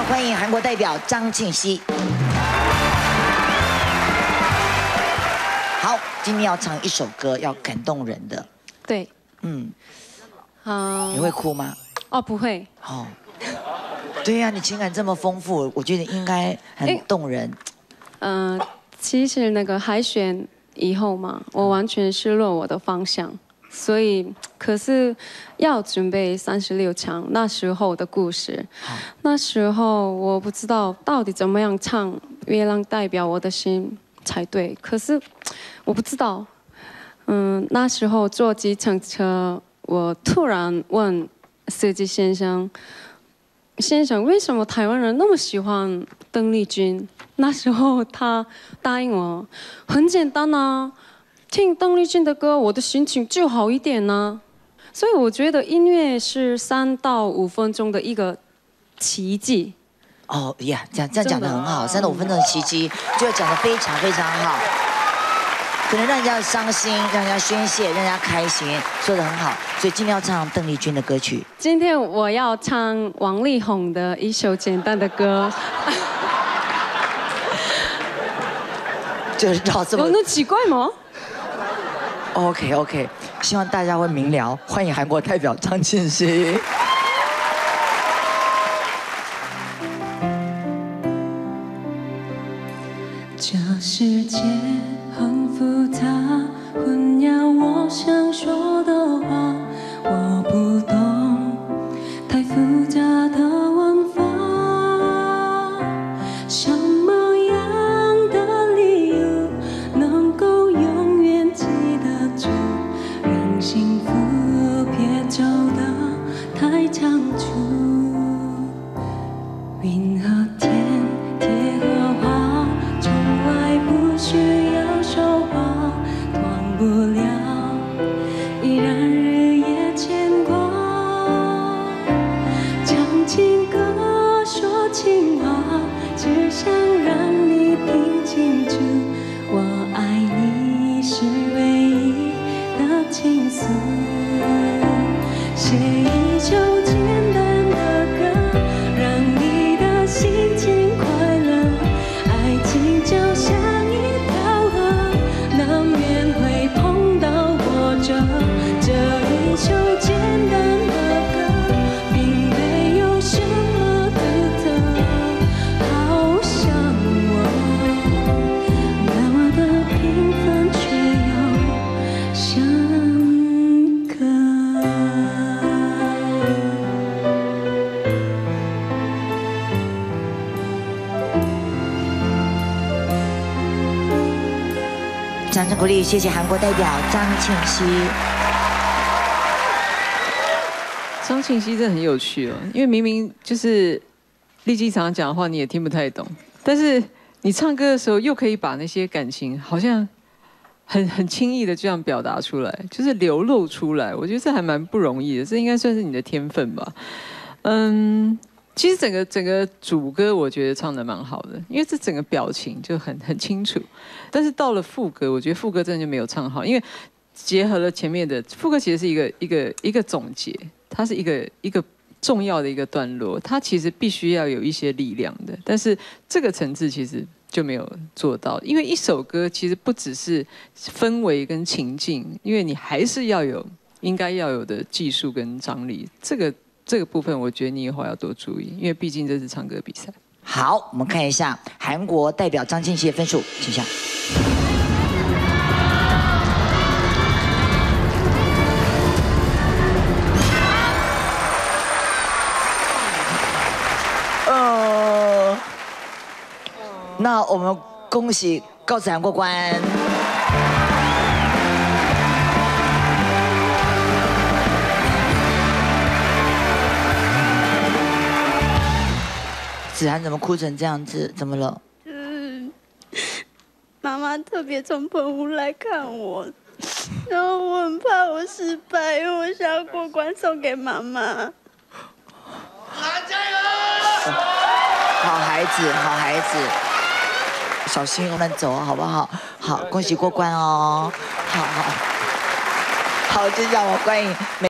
欢迎韩国代表张庆熙。好，今天要唱一首歌，要感动人的。 对。 你会哭吗？ 哦，不会。 哦。对呀，你情感这么丰富，我觉得应该很动人。 其实那个海选以后嘛，我完全失落我的方向，所以可是要准备36场那时候的故事。那时候我不知道到底怎么样唱《月亮代表我的心》才对，可是我不知道。那时候坐计程车，我突然问司机先生。为什么台湾人那么喜欢邓丽君？那时候他答应我，很简单啊，听邓丽君的歌，我的心情就好一点呢。所以我觉得音乐是3到5分钟的一个奇迹。 哦呀，这样讲得很好，3到5分钟的奇迹，就讲得非常非常好。可能让人家伤心，让人家宣泄，让人家开心，说得很好。所以今天要唱邓丽君的歌曲。 今天我要唱王力宏的一首简单的歌。 就是绕这么。 有那奇怪吗 ？OK， 希望大家会明了。欢迎韩国代表张庆熙。 这世界很复杂，混淆我想说的话，我不懂太复杂的文法。什么样的理由能够永远记得住，让幸福别走得太仓促？云和天，铁和花，从来不需要说话，断不了，依然日夜牵挂。唱情歌，说情话，只想让你听清楚，我爱你是唯一的倾诉。写一首简单的歌，让你的心情快乐。爱情就像一条河，难免会碰到波折。这一首简单的歌，并没有什么独特，好像我那么的平凡，却又深刻。 掌声鼓励，谢谢韩国代表张庆熙。 张庆熙真的很有趣哦，因为明明就是立基常常讲的话你也听不太懂，但是你唱歌的时候又可以把那些感情好像很轻易的这样表达出来，就是流露出来。我觉得这还蛮不容易的，这应该算是你的天分吧。其实整个主歌我觉得唱得蛮好的，因为这整个表情就很清楚。但是到了副歌，我觉得副歌真的就没有唱好，因为结合了前面的副歌，其实是一个总结，它是一个重要的一个段落，它其实必须要有一些力量的，但是这个层次其实就没有做到，因为一首歌其实不只是氛围跟情境，因为你还是应该要有的技术跟张力，这个部分我觉得你以后要多注意，因为毕竟这是唱歌比赛。 好，我们看一下韩国代表张庆熙的分数，请下。那我们恭喜告辞韩国关。子涵怎么哭成这样子？怎么了？ 妈妈特别从澎湖来看我，然后我很怕我失败，因为我想要过关送给妈妈。 加油！好孩子，好孩子，小心慢慢走，好不好？好，恭喜过关哦！好，就让我欢迎。